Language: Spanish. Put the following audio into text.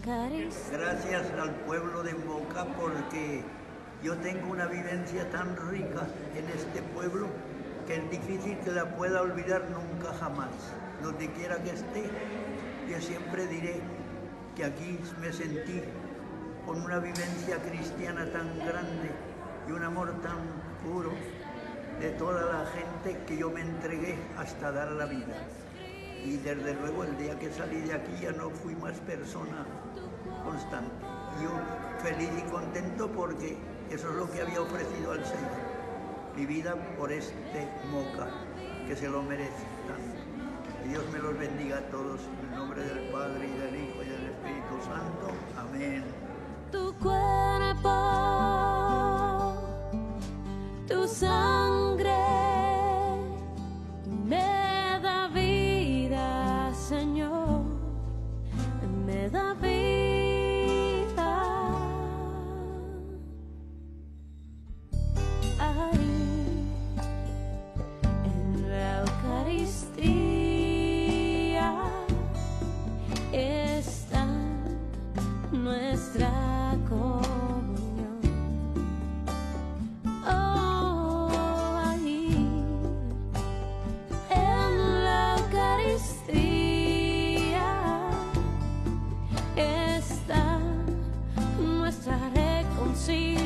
Gracias al pueblo de Moca porque yo tengo una vivencia tan rica en este pueblo que es difícil que la pueda olvidar nunca jamás. Donde quiera que esté, yo siempre diré que aquí me sentí con una vivencia cristiana tan grande y un amor tan puro de toda la gente que yo me entregué hasta dar la vida. Y desde luego el día que salí de aquí ya no fui más persona constante. Yo feliz y contento porque eso es lo que había ofrecido al Señor. Mi vida por este Moca, que se lo merece tanto. Que Dios me los bendiga a todos, en el nombre del Padre, y del Hijo, y del Espíritu Santo. Amén. Tu cuerpo, tu sangre, me da vida, Señor, me da vida. Ahí, en la Eucaristía, está nuestra comunión. Oh, ahí, en la Eucaristía, está nuestra reconciliación.